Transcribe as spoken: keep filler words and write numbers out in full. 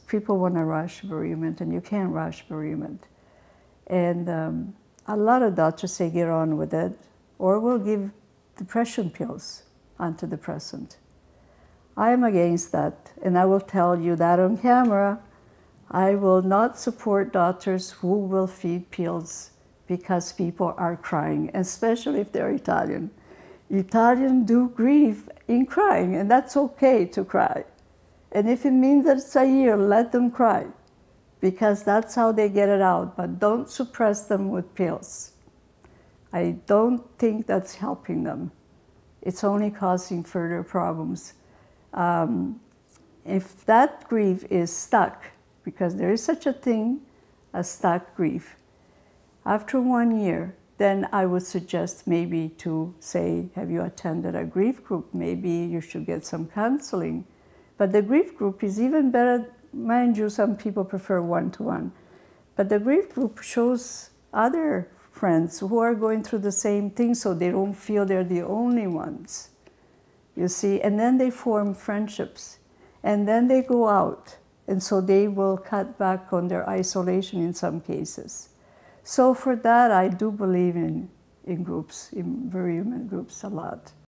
people want to rush bereavement, and you can't rush bereavement. And um, a lot of doctors say get on with it, or we'll give depression pills, antidepressant. I am against that, and I will tell you that on camera. I will not support doctors who will feed pills because people are crying, especially if they're Italian. Italians do grieve in crying, and that's okay to cry. And if it means that it's a year, let them cry, because that's how they get it out, but don't suppress them with pills. I don't think that's helping them. It's only causing further problems. Um, if that grief is stuck, because there is such a thing as stuck grief, after one year, then I would suggest maybe to say, have you attended a grief group? Maybe you should get some counseling. But the grief group is even better. Mind you, some people prefer one-to-one. But the grief group shows other friends who are going through the same thing, so they don't feel they're the only ones. You see, and then they form friendships. And then they go out, and so they will cut back on their isolation in some cases. So for that, I do believe in, in groups, in bereavement groups a lot.